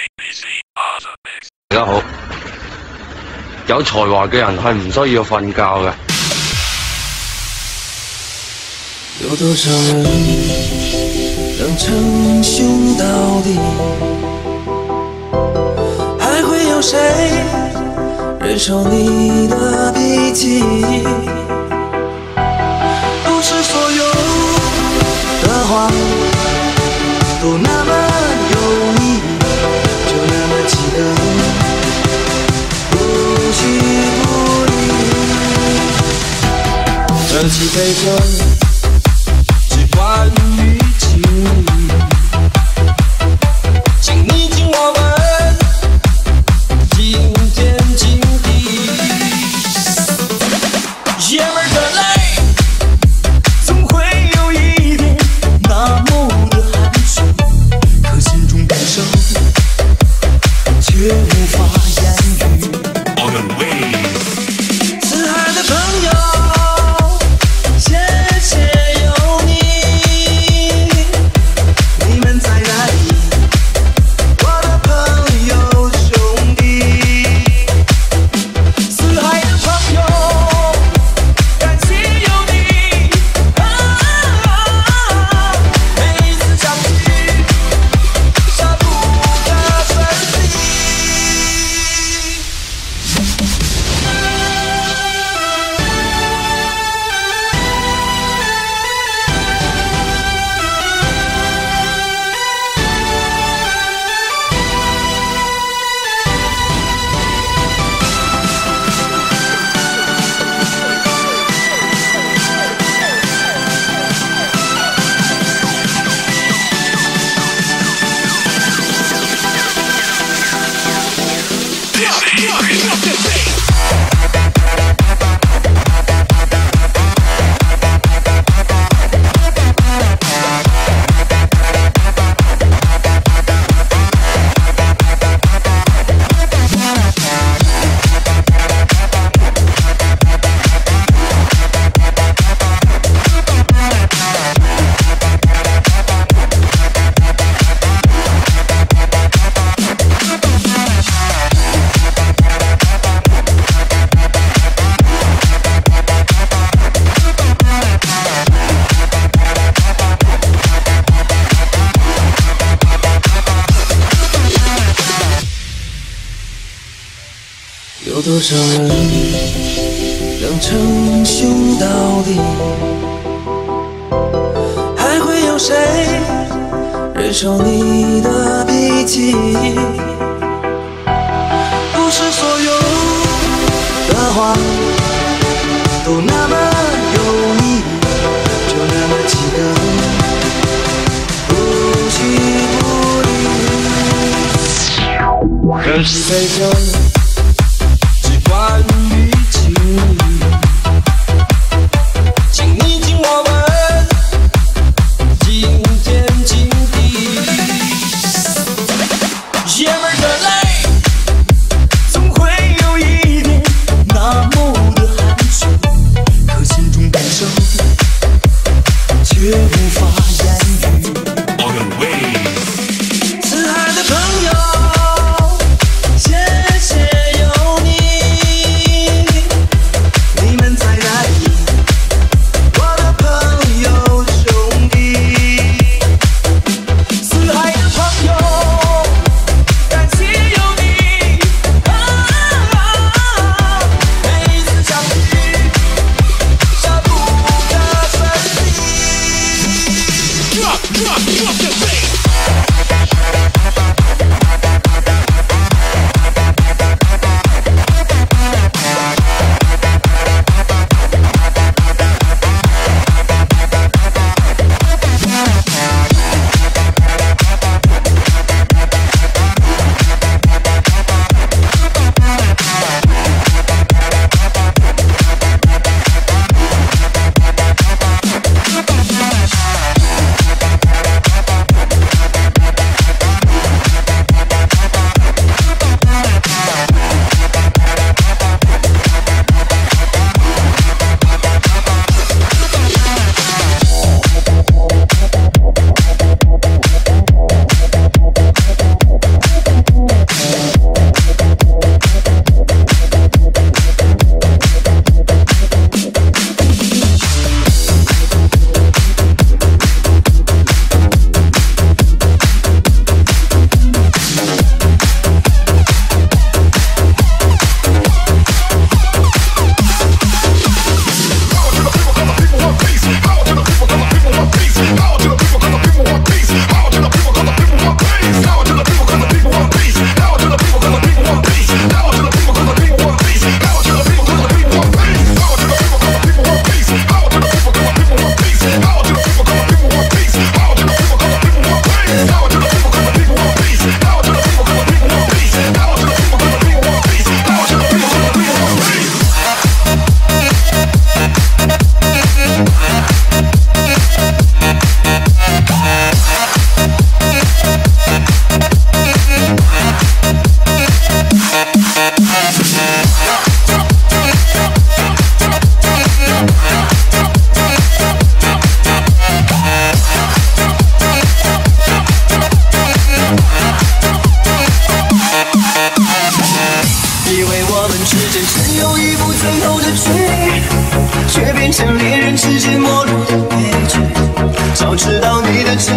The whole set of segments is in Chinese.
大家好，有才華嘅人係唔需要瞓覺嘅。 有多少人能稱兄道弟？还会有谁忍受你的脾气？不是所有的话都那么有意义，就那么几个不虚不离。这几杯酒只关于情谊，请你听我问，今天今地，爷们儿的泪总会有一点那么的含蓄，可心中感受却无法言语。四海的朋友，谢谢有你，你们在哪里？我的朋友兄弟。四海的朋友，感谢有你，每一次相聚，舍不得分离。有多少人能称兄道弟？还会有谁忍受你的脾气？不是所有的话都那么有意义，就那么几个不虚不离。这几杯酒关于情谊，请你听我问，今天今地，爷们儿的泪总会有一点那么的含蓄，可心中感受却无法言语。四海的朋友，谢谢。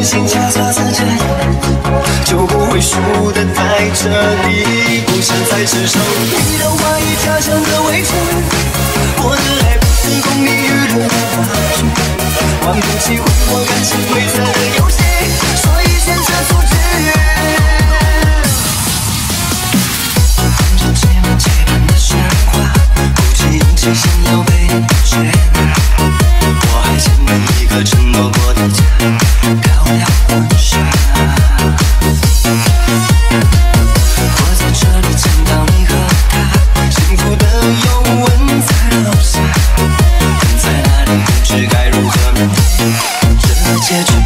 心交错之间，就不会输的在这里，不想再承受你的怀疑假象的委屈，我的爱不是功利娱乐的话剧，玩不起挥霍感情规则的游戏，所以选择阻止。看着节目接班的喧哗，鼓起勇气想要被接纳，我还欠你一个承诺过的家，漂亮婚纱。我在这里见到你和他，幸福的拥吻在楼下，人在哪里不知该如何面对这结局，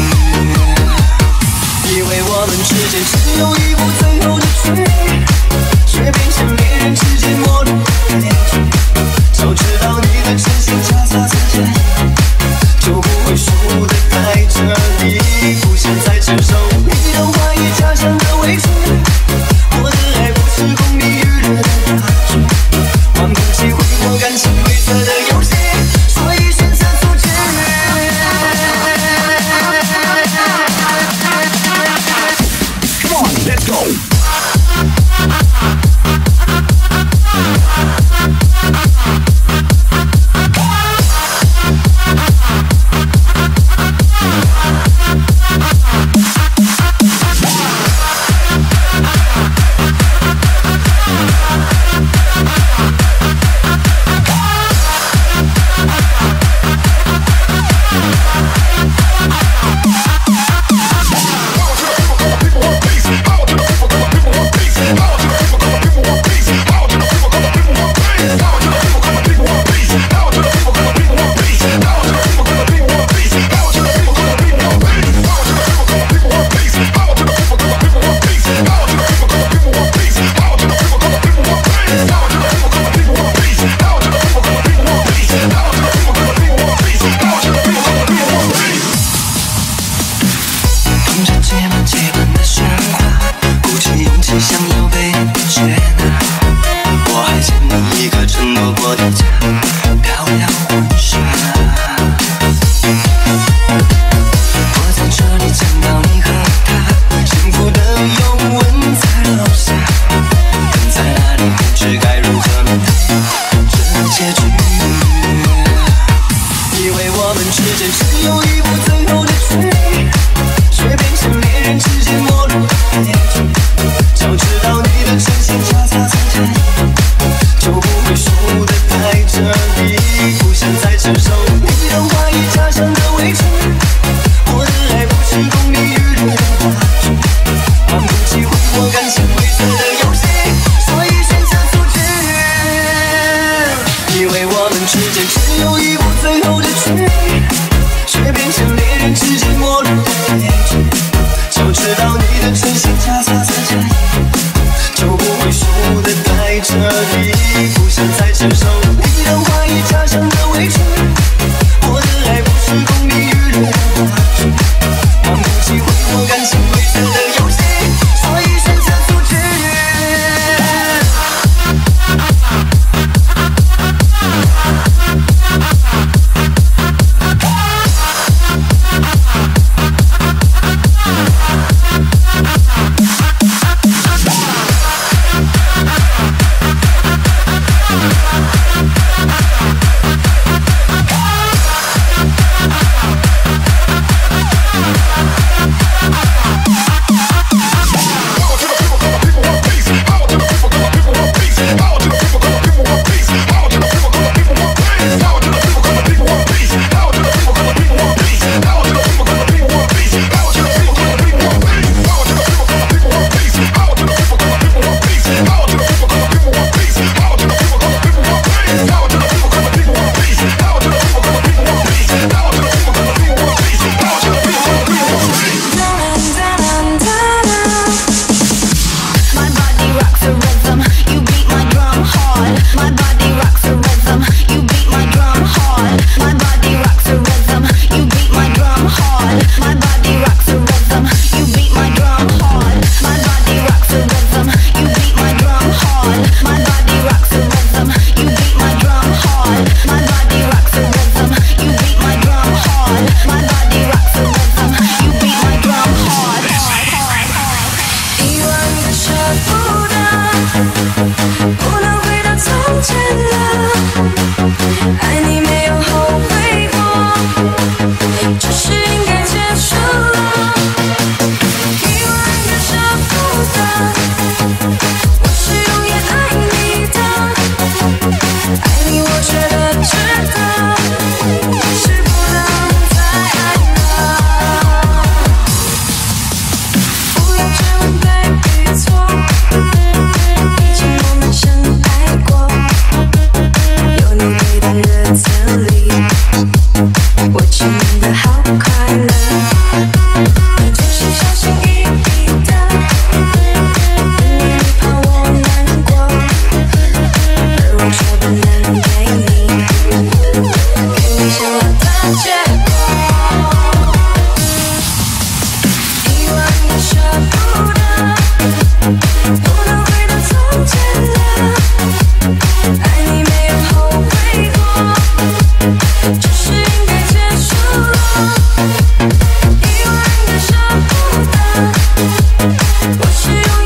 以为我们之间只有一步最后的距离，却变成恋人之间陌路的结局，早知道你的真心交错之间，就不会输的在这里，不想再承受你的怀疑假象的委屈，我的爱不是功利娱乐的话剧，玩不起挥霍感情规则的游戏，所以选择阻止。Come on, let's go.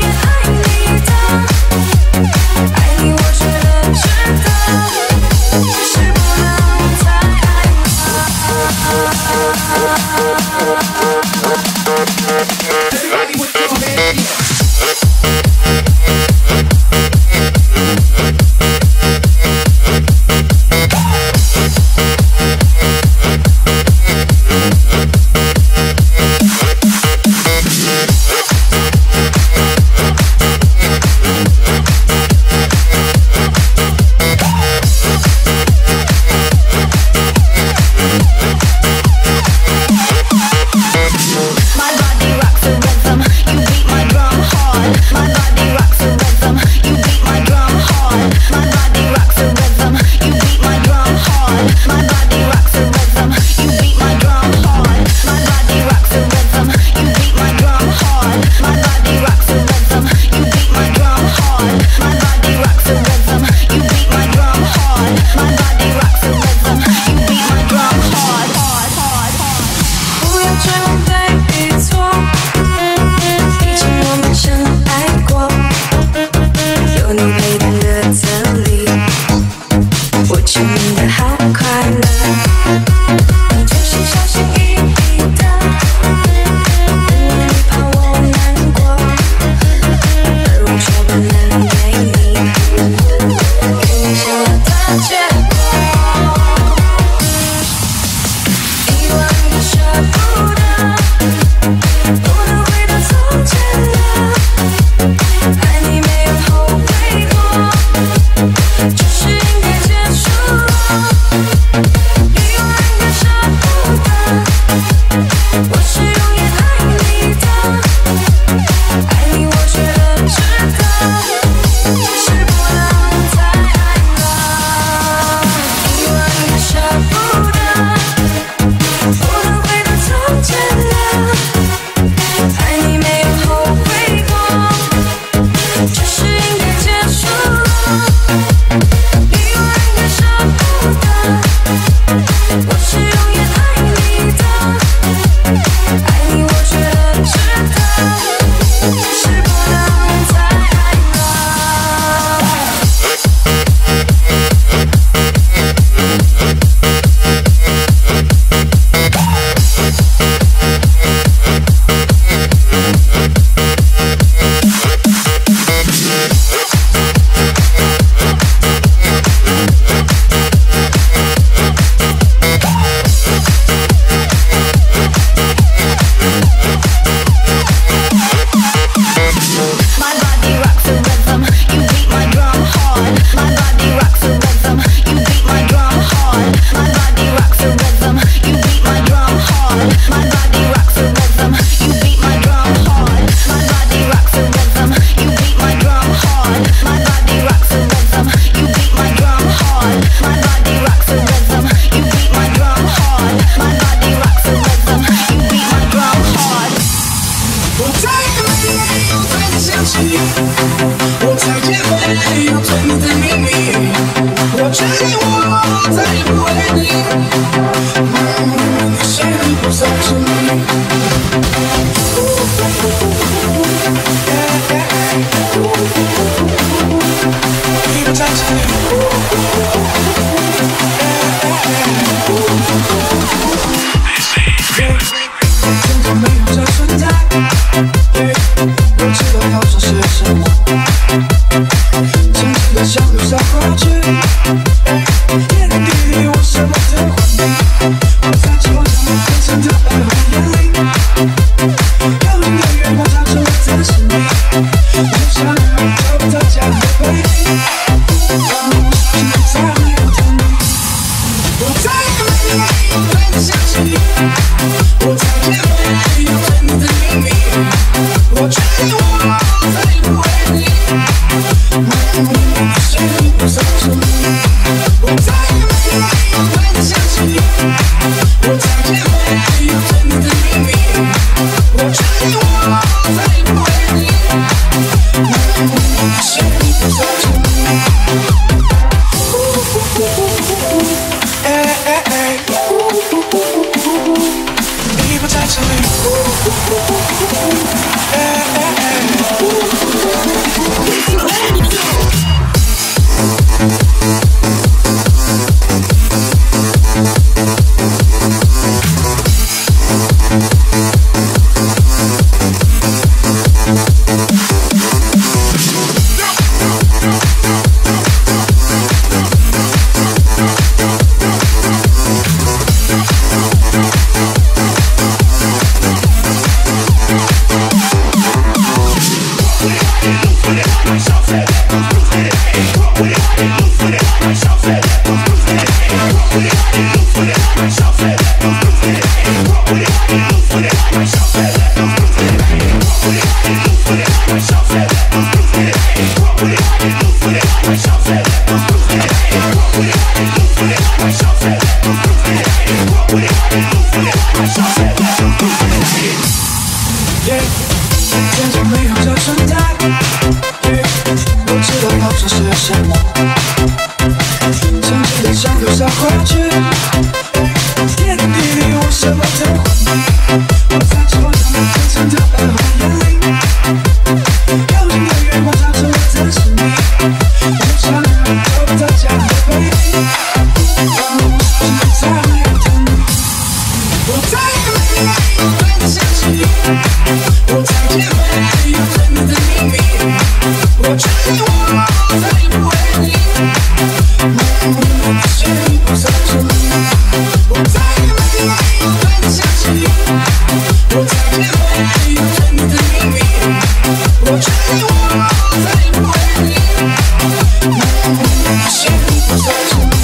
我想找不到家的背影。 渐渐没有这生态，我知道跑车是什么，曾经的想留下回去，天地里我什么都换，我在桌上面变成的白花眼里，有心的月光照着我的心里，我想要找不到家的回忆，我是在回头，我再也没有对你想起。我再也没有真的秘密，我决定我再也不为你，我决定不再沉迷。我再也没有对你想起，我再也没有真的秘密，我决定我再也不为你，我决定不再沉迷。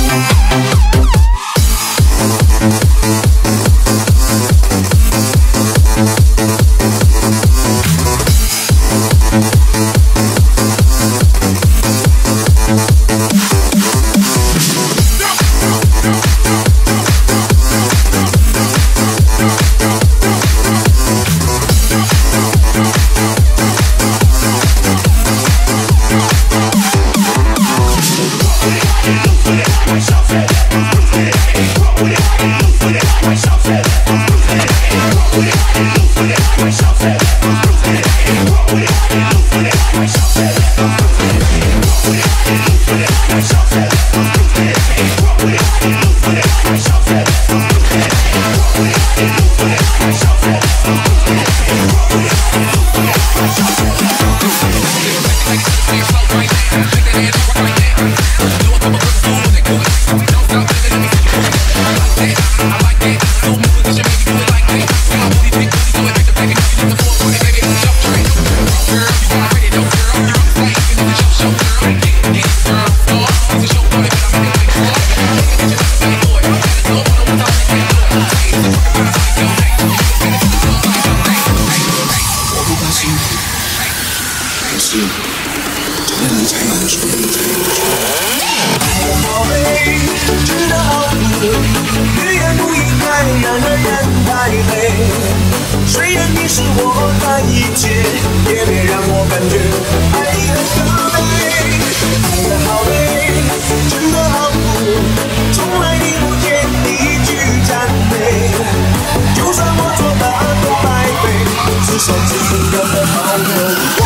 虽然你是我的一切，也别让我感觉爱你很可悲。爱得好累，真的好苦，从来听不见一句赞美。就算我做的都白费，至少自己要的好友。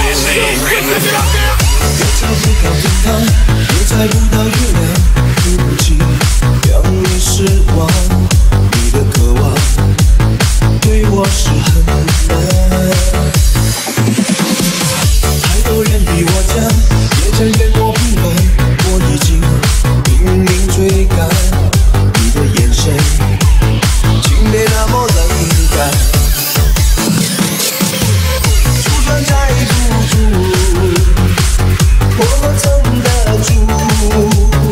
别找不到天堂，也猜不到月亮，对不起，让你失望。你的渴望对我是很难，太多人比我强，也承认我不满，我已经拼命追赶。你的眼神，请别那么冷淡。就算再付出，我撑得住。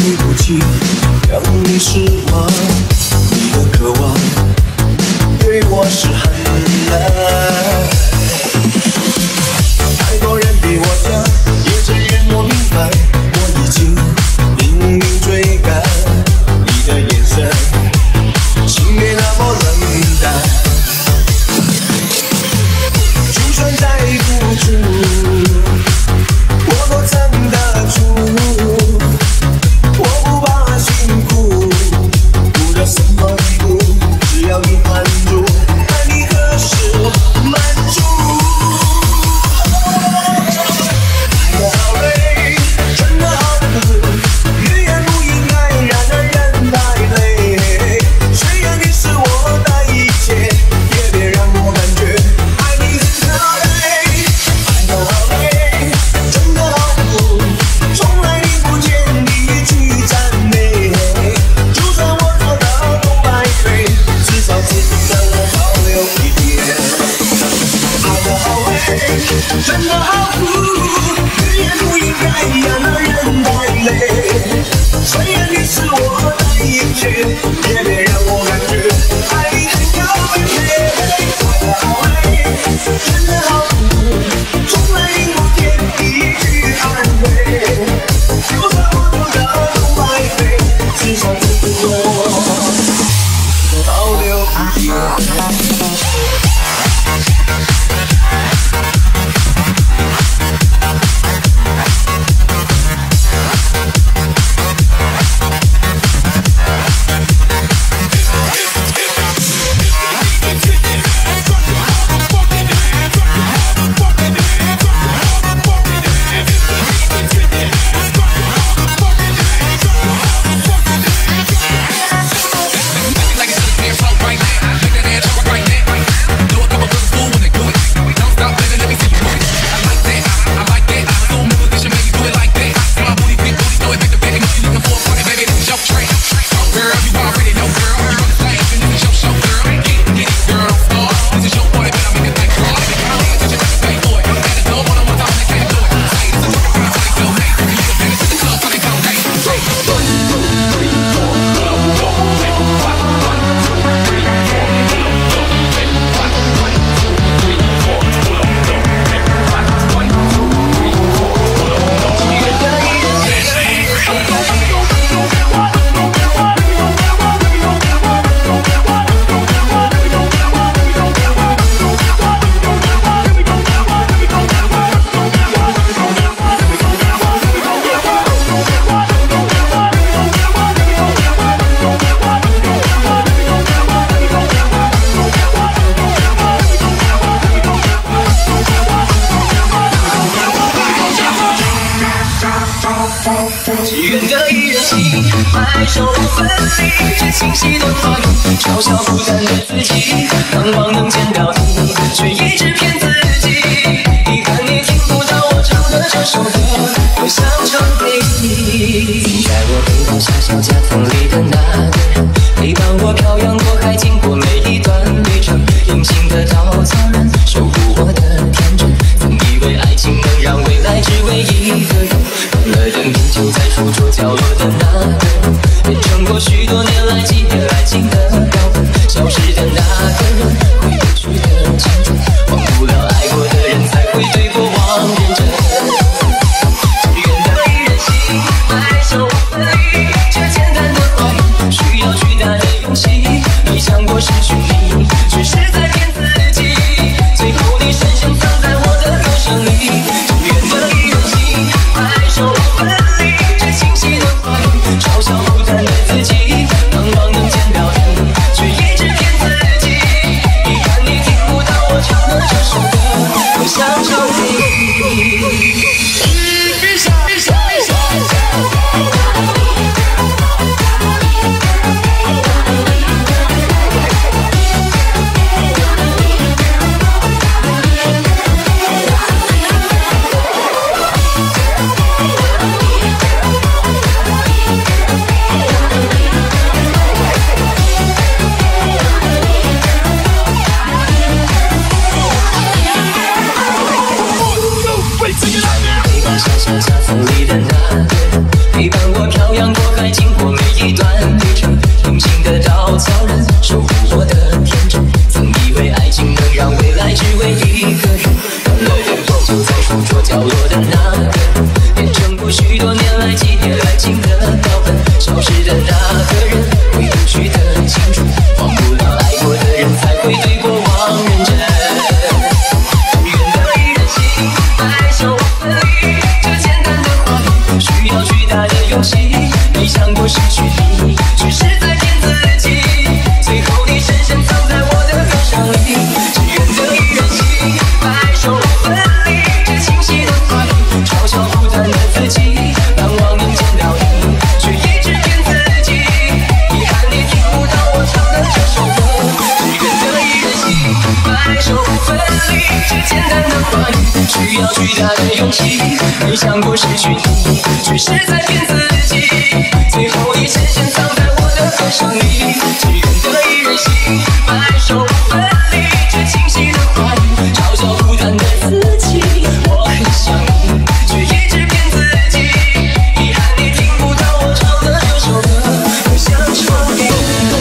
对不起，让你失望。你的渴望对我是很冷。太多人比我强，也只愿我明白，我已经拼命追赶你的眼神，请别那么冷淡。就算再付出，我都撑得住。我不怕辛苦，不到什么地步，只要你满足，看你何时满足。爱得好累，真的好苦，语言不应该让人太累。虽然你是我的一切，也别让我感觉爱你很可悲。爱得好累，真的好苦，从来听不见你一句赞美。就算我做到东白飞，至少此刻我保留一点。爱得好累，真的好苦，语言不应该让人太累。虽然你是我的一切，也别让我感觉爱你很可悲。爱得好累，真的好苦，从来听不见一句安慰。就算我做到东白飞，至少此刻我保留一点。只愿得一人心，白首分离。这清晰的话语，嘲笑孤单的自己。盼望能见到你，却一直骗自己。遗憾你听不到我唱的这首歌，我想唱给你。在我背包下小夹缝里的那个人，陪伴我漂洋过海，经过每一段旅程。隐形的稻草人，守护我的天真。曾以为爱情能让未来只为一个人。关了灯，依旧在书桌角落的那个人，变成过许多年来纪念爱情的标本。消失的那个人，回不去的青春，忘不了爱过的人，才会对过往认真。只愿得一人心，白首分离。这简单的话语，需要巨大的勇气。没想过失去你，却是在骗自己。最后你深深藏在我的歌声里。只愿得一人心，白首分离。这清晰的话语，嘲笑孤单的自己。盼望能见到你，却一直骗自己。遗憾你听不到我唱的这首歌，我想唱给你。 洋过海，经过每一段旅程，用心的稻草人守护我的天真，曾以为爱情能让未来只为一个人，看了以后就在书桌角落的那个人，变成过许多年来积淀爱情的标本，消失的那个人，回不去的青春，忘不了爱过的人，才会对过往认真。远的一人心，白首分离，这简单的话语需要巨大的勇气，没想过失去你，只是在骗自己，最后你深深藏在我的歌声里。只愿得一人心，白首分离，这清晰的话语嘲笑孤单的自己，盼望能见到你，却一直骗自己，遗憾你听不到我唱的这首歌。只愿得一人心，白首分离，这简单的话语需要巨大的勇气，没想过失去你，只是在骗自己，最后你深深藏在我的歌声里。只愿得一人心，白首分离，这清晰的话语嘲笑孤单的自己，我很想你，却一直骗自己，遗憾你听不到我唱的这首歌，我想说给你。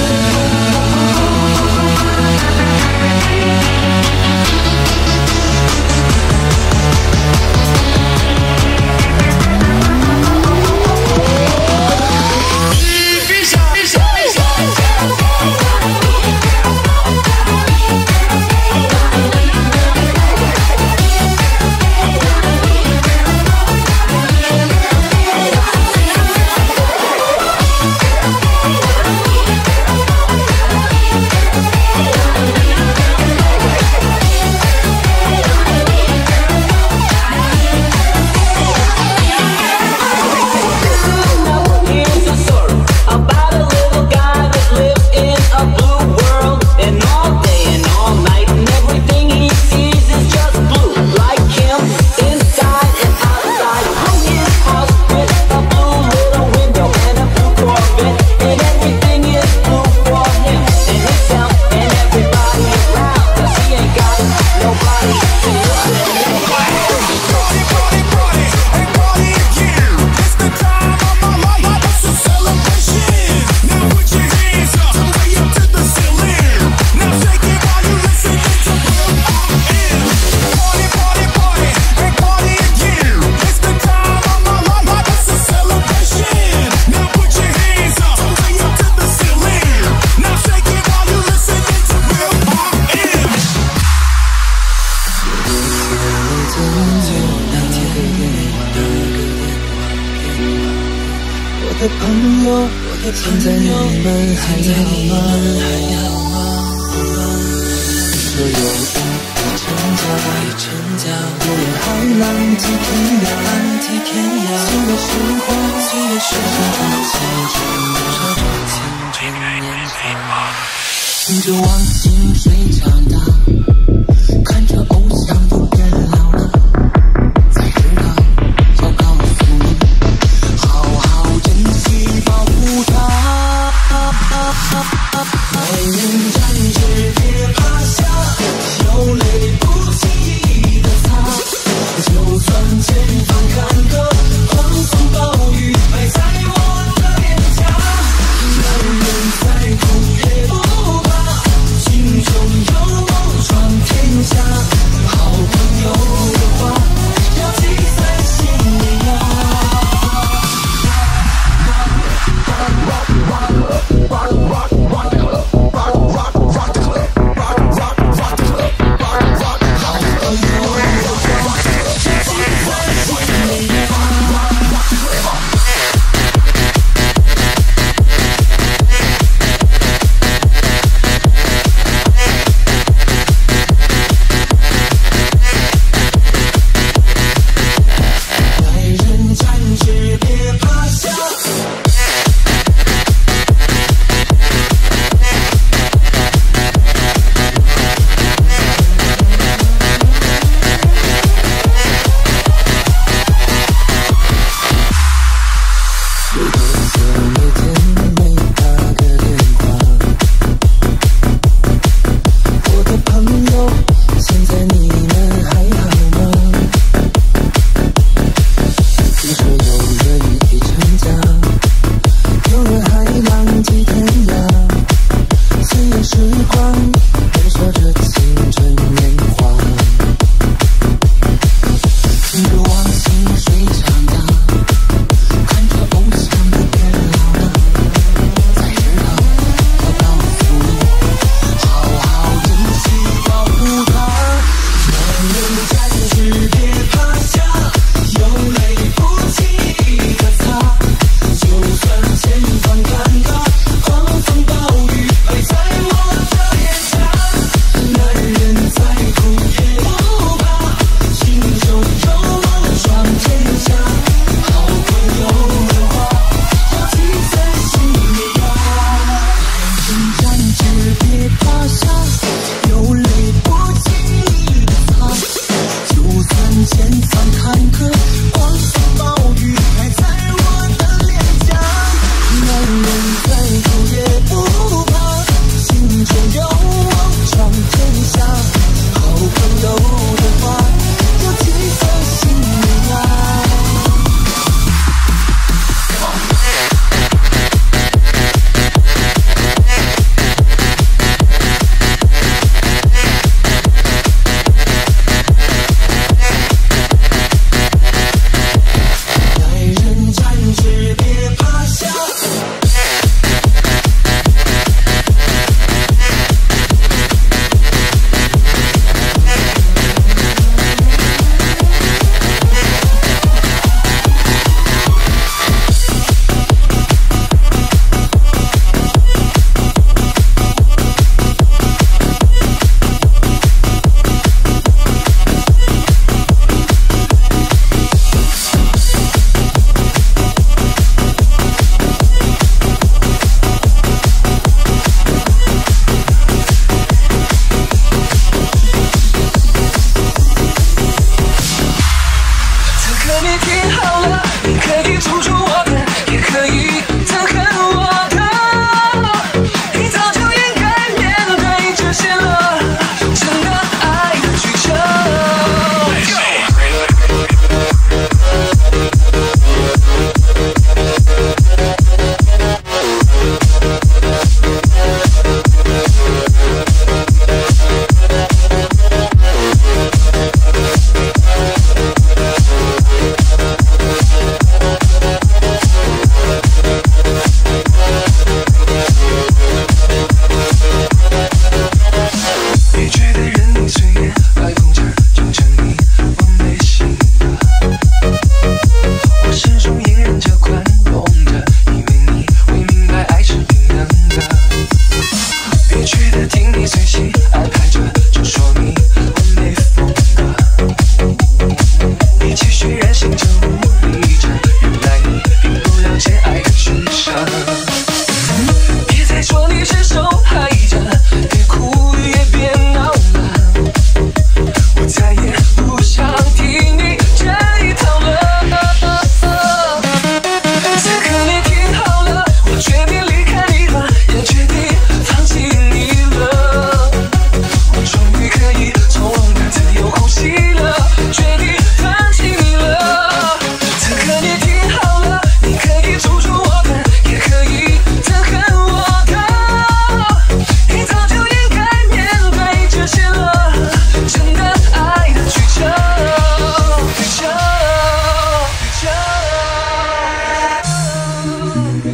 我的朋友，现在你们还好吗？说有一成家，我也海浪迹天涯，岁月时光写着多少种青春年华，听着忘情水长大，看着偶像都变老了，才知道要告诉你，好好珍惜保护它。爱人站时别趴下，有泪不轻易的擦，就算前方坎坷，狂风暴雨埋在我的脸颊，男人再苦也不怕，心中有梦闯天下，好朋友的话要记在心里啊。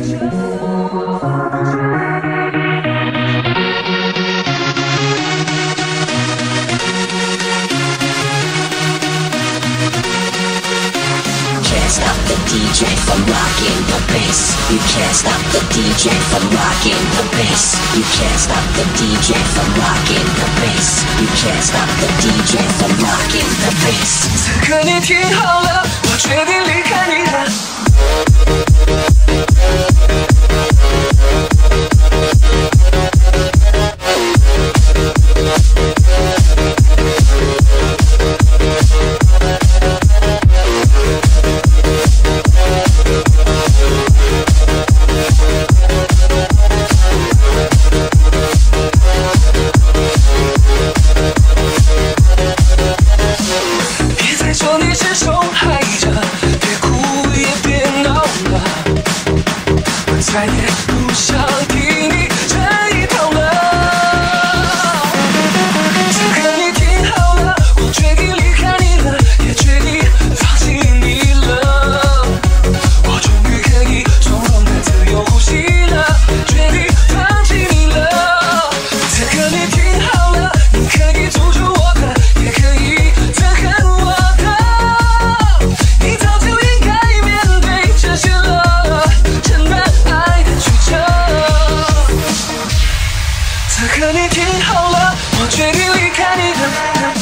stop the DJ from rocking the bass. You can't stop the DJ from rocking the bass. You can't stop the DJ from rocking the bass. You can't stop the DJ from rocking the bass. 此刻你听好了，我决定离开你了。再也不想听你这一套了。此刻你听好了，我决定离开你了，也决定放弃你了。我终于可以从容的自由呼吸了，决定放弃你了。此刻你听好了，你可以阻止我的，也可以憎恨我的。你早就应该面对这些了，承担。此刻你听好了，我决定离开你了。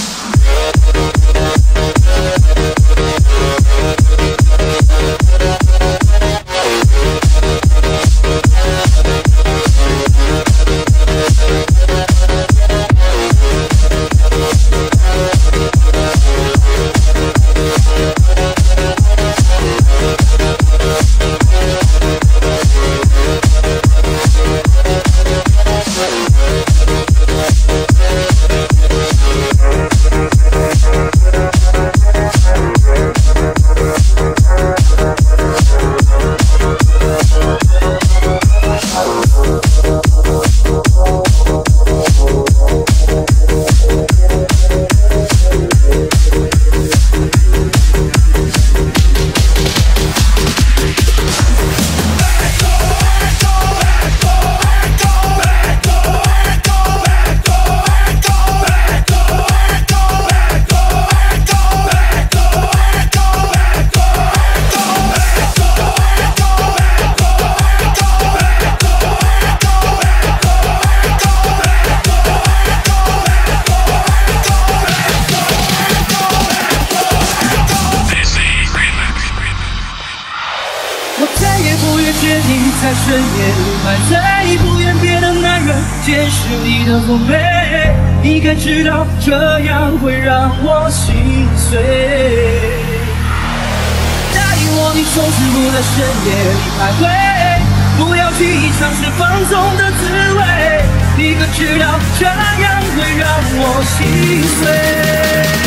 在深夜里买，再也不愿别的男人见识你的妩媚。你该知道，这样会让我心碎。答应我，你从此不在深夜里徘徊，不要轻易尝试放纵的滋味。你可知道，这样会让我心碎。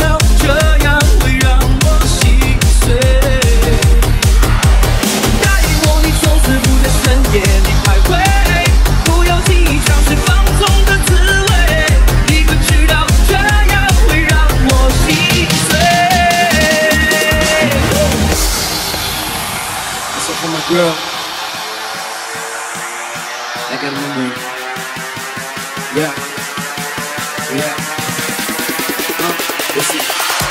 答应 I got my moon. Yeah. Yeah. Let's see.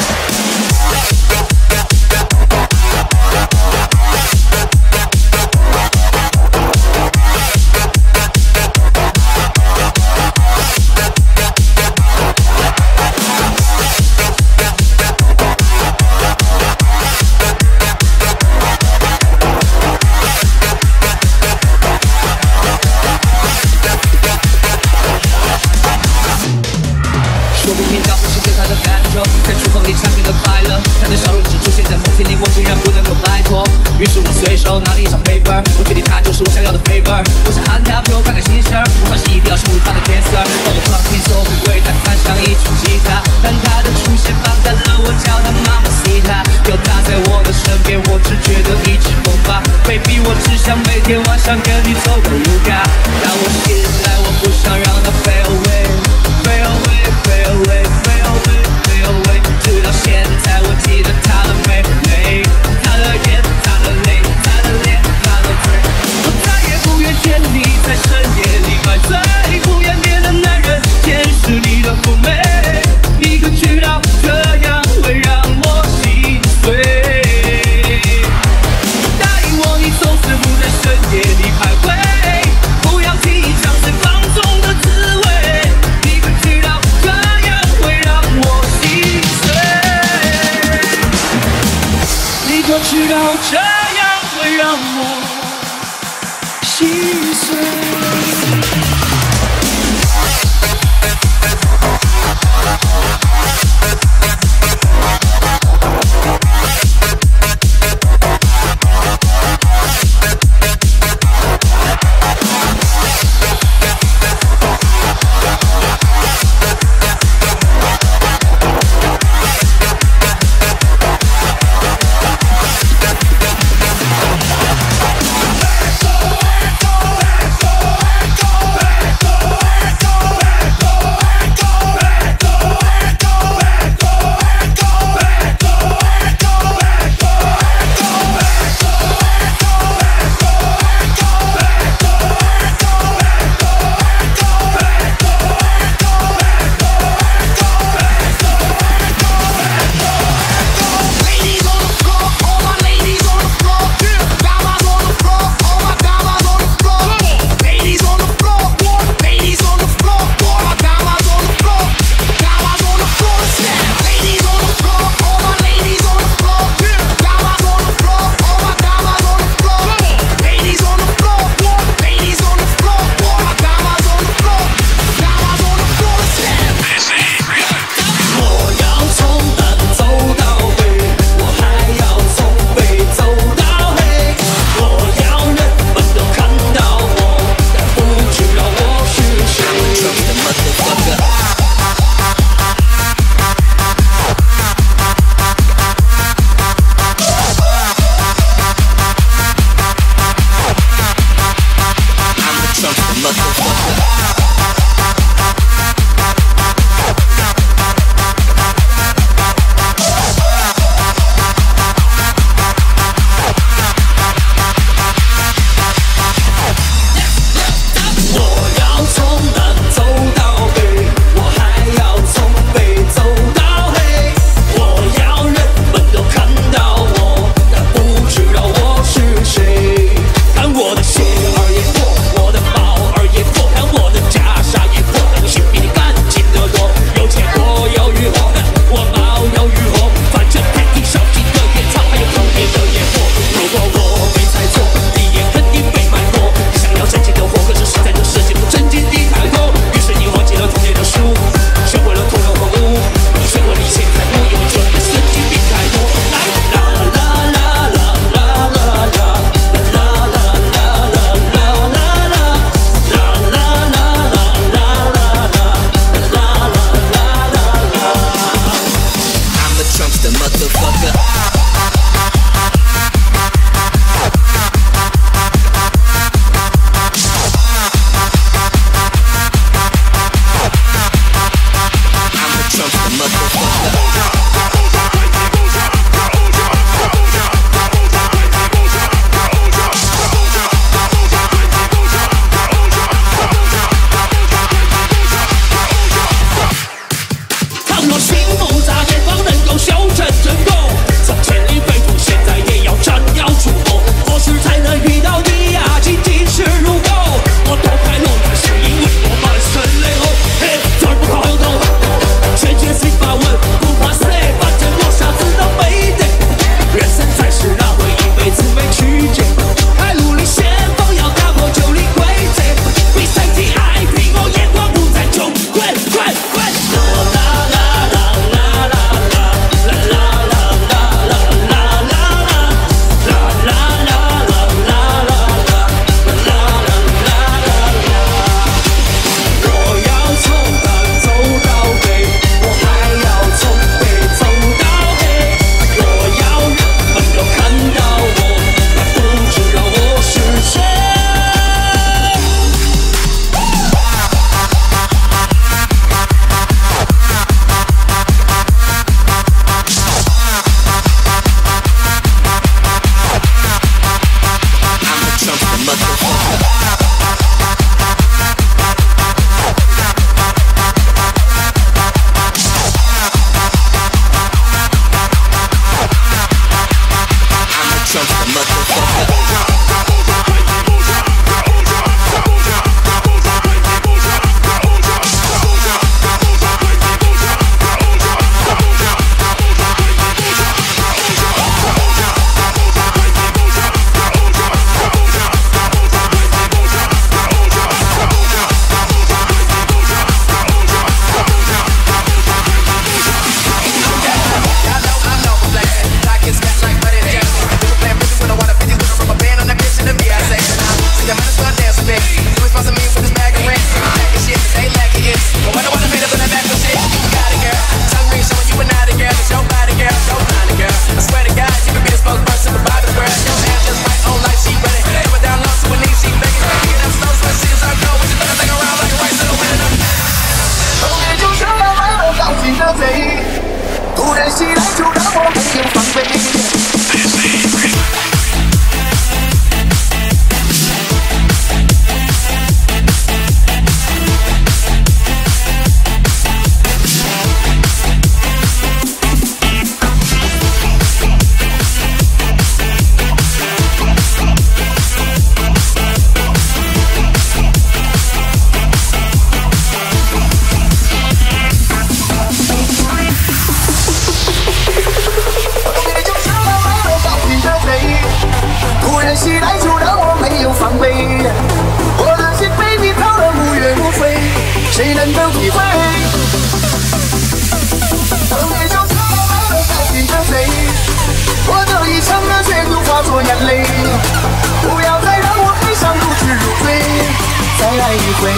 说不定那不是对他的感受，在触碰里产生的快乐，他的笑容只出现在梦境里，我竟然不能够摆脱。于是我随手拿了一张 paper， 我决定他就是我想要的 favor。我想喊他陪我看看新事儿，我发现一定要深入他的天色。当我放轻松，为他弹上一曲吉他，但他的出现放大了我叫他妈妈西塔。有他在我的身边，我只觉得一直疯发。Baby， 我只想每天晚上跟你走个 yoga， 但我现在我不想让他 fade away。Fade away, fade away, fade away, fade away。直到现在，我记得他的美美，他的眼，他的泪，他的脸，他的嘴。我再也不愿见你在深夜里买醉，不愿变的男人，见识你的妩媚。你可知道这样会让我心碎？答应我，你从此不在深夜里徘徊，不要轻易尝试放纵的滋味。我知道这样会让我心碎。 等夜就苍老的高兴着谁？我的一腔热血都化作眼泪，不要再让我悲伤如痴如醉，再爱一回。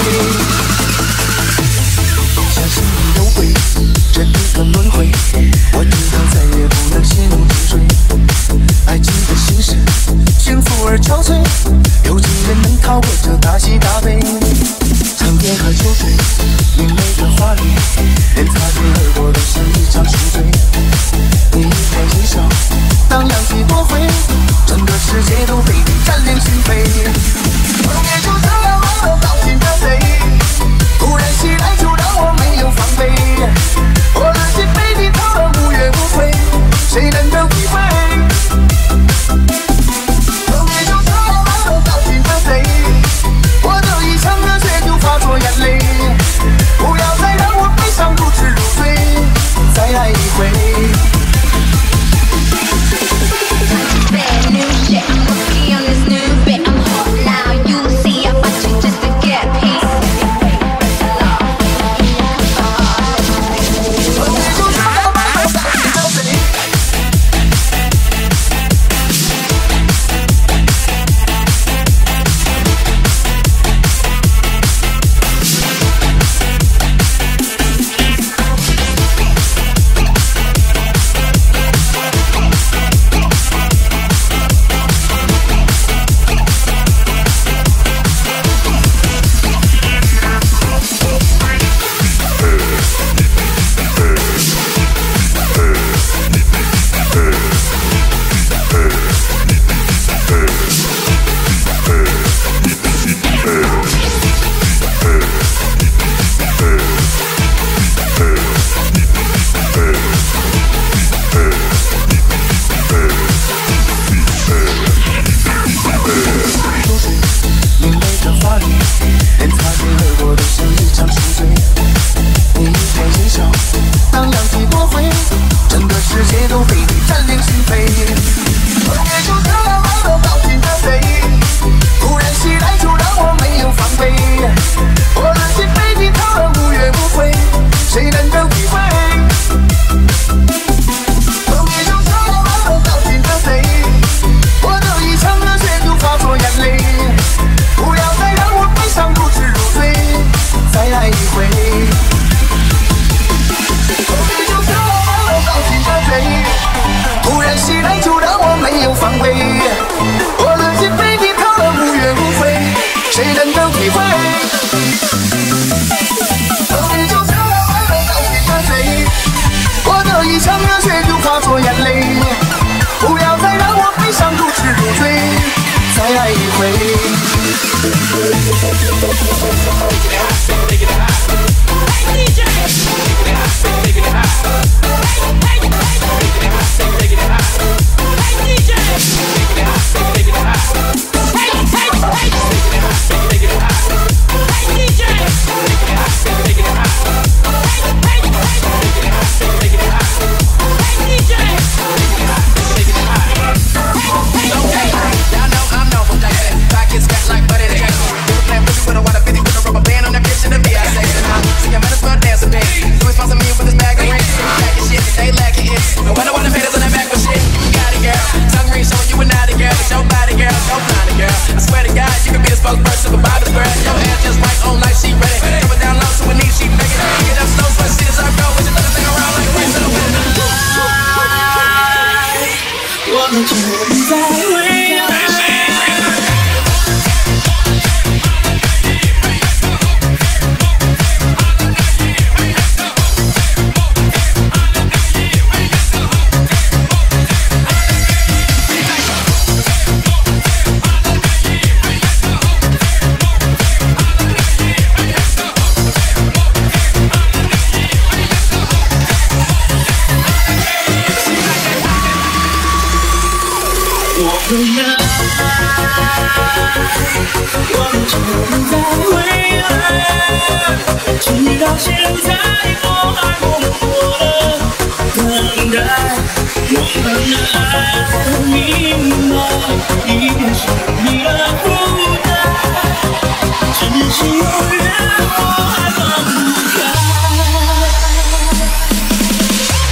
相信你有悔，这一个轮回，我知道再也不能陷入沉睡。爱情的心事，幸福而憔悴，有几人能逃过这大喜大悲？长夜和秋水，明媚的华丽，连擦肩而过都是一场宿醉。你一脸微笑，当扬起多回，整个世界都被你占领心扉。梦也就这样了，高兴着谁？突然袭来就让我没有防备，我的心被你掏得无怨无悔，谁能够体会？梦也就这样了，高兴着谁？我的一腔热血就化作眼泪，不要再让我悲伤如痴如醉，再爱一回。 Brand new shit, I'm working on this new bit. I'm hot now, you see I fight you just to get peace. 我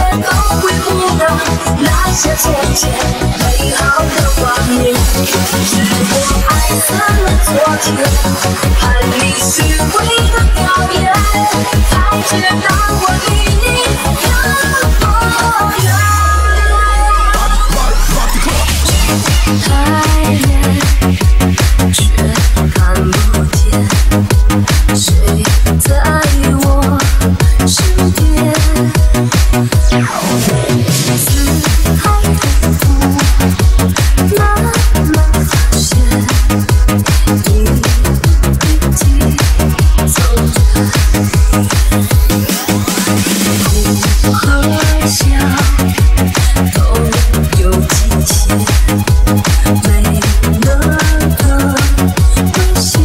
都回不到那些从前美好的画面。是我爱散了昨天，盼你虚伪的表演，才知道我离你有多远。太远，却看不见，谁在我身边？思考痛苦，慢慢发现，你已经走远。哭和笑都有极限。没了个危险，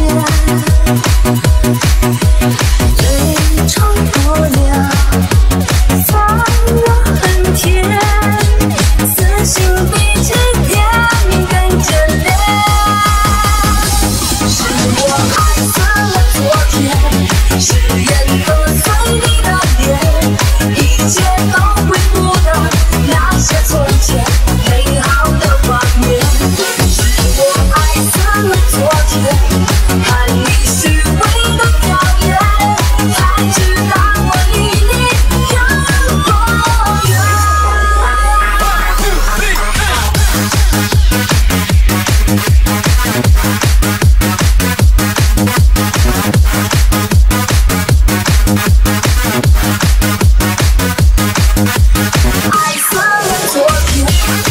泪冲破了，放了很甜，死心闭起眼更眷恋。是我爱散了昨天，誓言都随你的脸，一切都回不到那些从前美好的画面。昨天，看你虚伪的表演，才知道我离你有多远。爱散了昨天。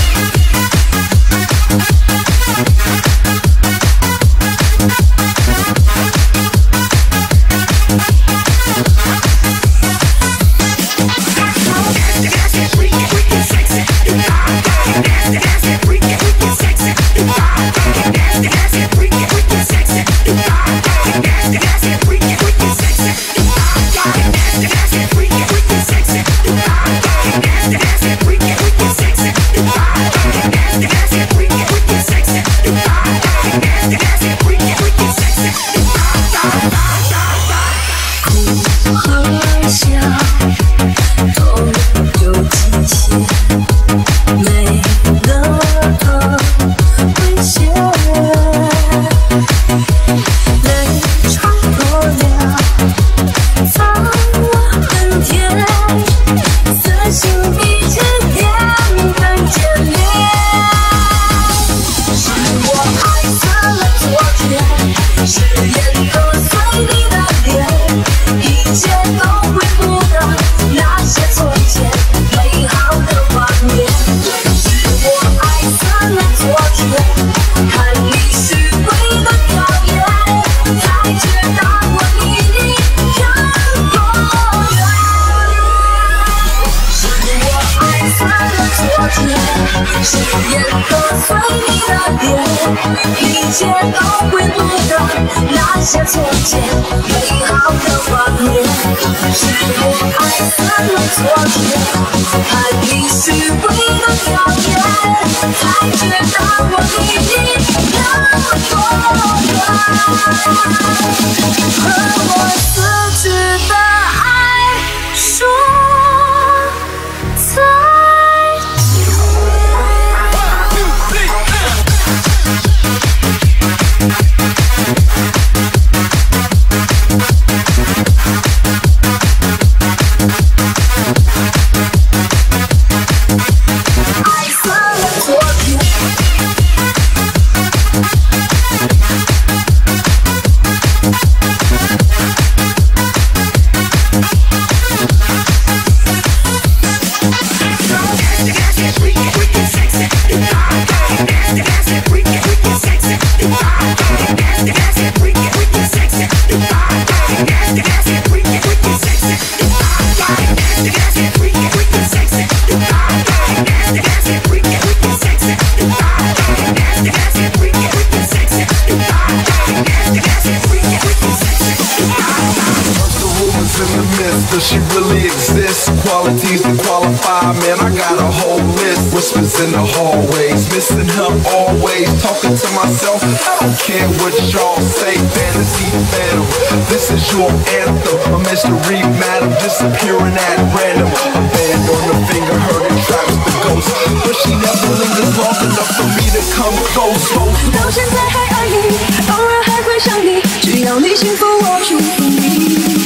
誓言都随你的脸，一切都回不到那些从前美好的画面。是我爱散了昨天，看你虚伪的表演，才知道我离你有多远。和我死去的爱说再见。爱散了昨天。 man, I got a whole list. Whispers in the hallways, missing her always. Talking to myself, I don't care what y'all say. Fantasy phantom, this is your anthem. A mystery madam, disappearing at random. A band on the finger, heard it traps the ghost, but she never lingers long enough for me to come close. 到现在还爱你，偶尔还会想你，只要你幸福，我祝福你。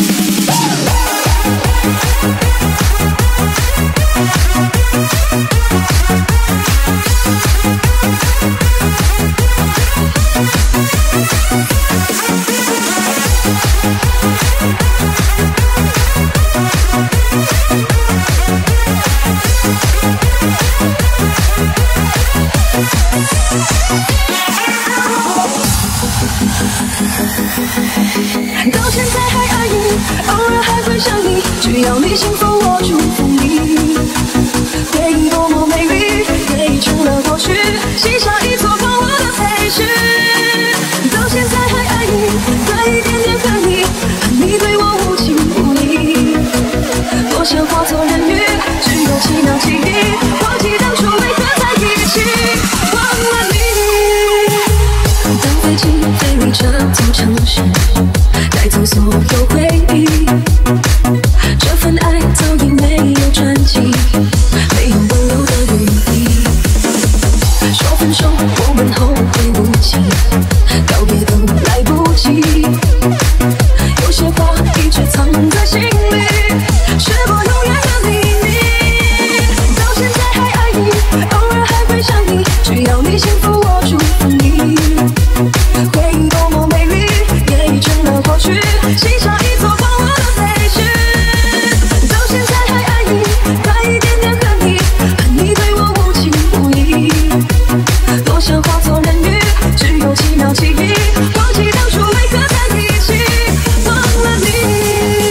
到现在还爱你，偶尔还会想你，只要你幸福，我祝福你。回忆多么美丽，也已成了过去，写下一座光我的废墟。到现在还爱你，再一点点恨你，恨你对我无情无义。多想化作人鱼，只有奇妙记忆，忘记当初为何在一起，忘了你。当飞机飞离这座城市，带走所有回忆，这份爱早已没有转机，没有挽留的余地。说分手，我们后会无期，告别都来不及。有些话一直藏在心里，是我永远的秘密。到现在还爱你，偶尔还会想你，只要你幸福，我祝福你。回忆多么美丽，也已成了过去，写下一座光我的废墟。到现在还爱你，再一点点恨你，恨你对我无情无义。多想化作人鱼，只有奇妙记忆，忘记当初为何在一起，忘了你。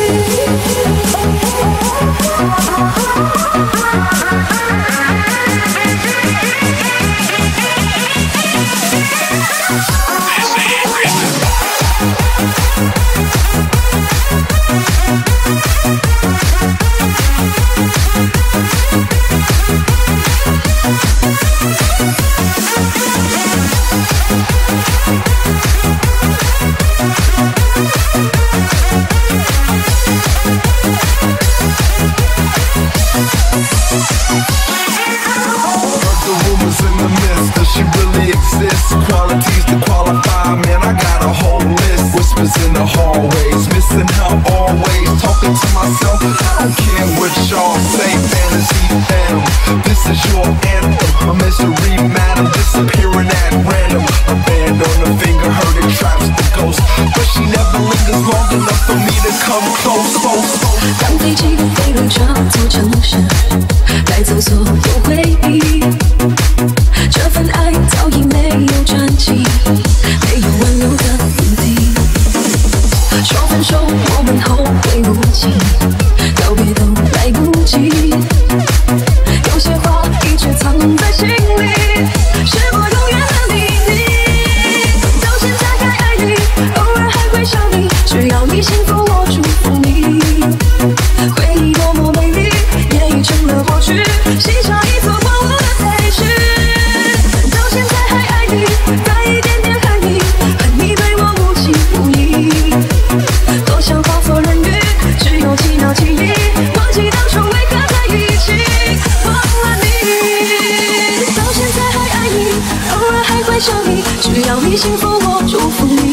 Qualities to qualify, man, I got a whole list. Whispers in the hallways, missing her always. Talking to myself, I don't care what y'all say. Fantasy phantom, this is your anthem. A mystery madam, disappearing at random. A band on the finger, heard it traps the ghost, but she never lingers long enough for me to come close. 当飞机飞离这座城市，带走所有回忆，这份爱早已没有转机，没有挽留的余地。说分手，我们后会无期，告别都来不及。有些话一直藏在心里，是我永远的秘密。到现在还爱你，偶尔还会想你，只要你幸福，我祝福你。回忆多么美丽，也已成了过去，写下一座光我的废墟。到现在还爱你，再一点点恨你，恨你对我无情无义。多想化作人鱼，只有奇妙记忆，忘记当初为何在一起，忘了你。到现在还爱你，偶尔还会想你，只要你幸福，我祝福你。